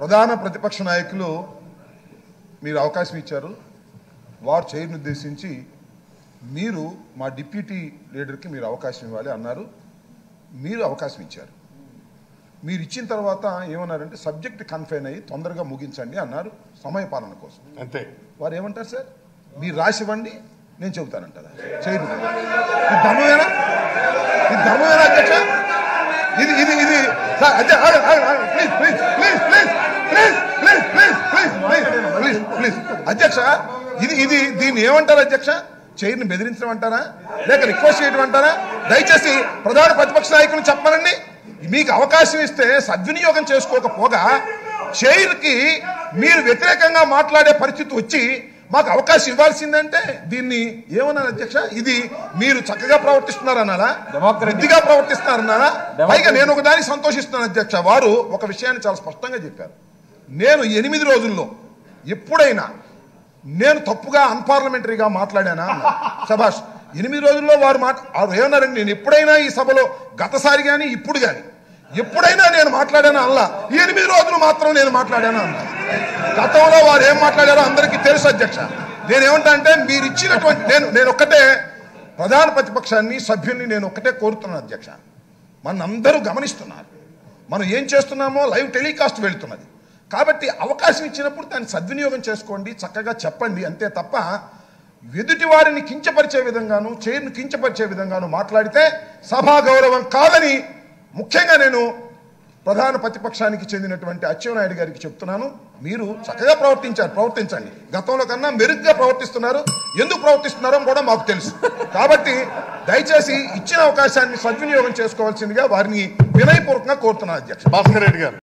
ప్రధాన ప్రతిపక్ష నాయకులు మీరు అవకాశం ఇచ్చారు. వారు చైర్ను ఉద్దేశించి మీరు మా డిప్యూటీ లీడర్కి మీరు అవకాశం ఇవ్వాలి అన్నారు. మీరు అవకాశం ఇచ్చారు. మీరు ఇచ్చిన తర్వాత ఏమన్నారంటే సబ్జెక్ట్ కన్ఫైన్ అయ్యి తొందరగా ముగించండి అన్నారు, సమయపాలన కోసం. అంతే. వారు ఏమంటారు సార్, మీరు రాసివ్వండి నేను చెబుతానంటారా? చైర్ను ఇది ధర్మమేనా? ఇది ధర్మమేనా అధ్యక్ష? ఇది ఇది ఇది ప్లీజ్ అధ్యక్ష, ఇది ఇది దీన్ని ఏమంటారు అధ్యక్ష? చైర్ని బెదిరించడం అంటారా, లేక రిక్వెస్ట్ చేయడం అంటారా? దయచేసి ప్రధాన ప్రతిపక్ష నాయకులు చెప్పమనండి. మీకు అవకాశం ఇస్తే సద్వినియోగం చేసుకోకపోగా చైర్కి మీరు వ్యతిరేకంగా మాట్లాడే పరిస్థితి వచ్చి మాకు అవకాశం ఇవ్వాల్సిందంటే దీన్ని ఏమన్నారు అధ్యక్ష? ఇది మీరు చక్కగా ప్రవర్తిస్తున్నారన్నారా, బుద్ధిగా ప్రవర్తిస్తున్నారన్నారా? పైగా నేను ఒకదానికి సంతోషిస్తున్నాను అధ్యక్ష. వారు ఒక విషయాన్ని చాలా స్పష్టంగా చెప్పారు. నేను 8 రోజుల్లో ఎప్పుడైనా నేను తప్పుగా అన్పార్లమెంటరీగా మాట్లాడానా? సభాష్. 8 రోజుల్లో వారు ఏమన్నారండి, నేను ఎప్పుడైనా ఈ సభలో గతసారి కానీ ఇప్పుడు కానీ ఎప్పుడైనా నేను మాట్లాడానా అల్లా, 8 రోజులు మాత్రం నేను మాట్లాడానా అన్నా. గతంలో వారు ఏం మాట్లాడారో అందరికీ తెలుసు అధ్యక్ష. నేనేమంటా అంటే మీరు ఇచ్చినటువంటి నేను ఒక్కటే ప్రధాన ప్రతిపక్షాన్ని సభ్యుల్ని నేను ఒక్కటే కోరుతున్నాను అధ్యక్ష. మన అందరూ గమనిస్తున్నారు, మనం ఏం చేస్తున్నామో లైవ్ టెలికాస్ట్ వెళ్తున్నది. కాబట్టి అవకాశం ఇచ్చినప్పుడు దాన్ని సద్వినియోగం చేసుకోండి, చక్కగా చెప్పండి, అంతే తప్ప ఎదుటి వారిని కించపరిచే విధంగాను చైర్ను కించపరిచే విధంగాను మాట్లాడితే సభా గౌరవం కాదని ముఖ్యంగా నేను ప్రధాన ప్రతిపక్షానికి చెందినటువంటి అచ్చెన్నాయుడు గారికి చెప్తున్నాను. మీరు చక్కగా ప్రవర్తించండి. గతంలో కన్నా మెరుగ్గా ప్రవర్తిస్తున్నారు. ఎందుకు ప్రవర్తిస్తున్నారో కూడా మాకు తెలుసు. కాబట్టి దయచేసి ఇచ్చిన అవకాశాన్ని సద్వినియోగం చేసుకోవాల్సిందిగా వారిని వినయపూర్వకంగా కోరుతున్నాను అధ్యక్ష. భాస్కర్ రెడ్డి గారు.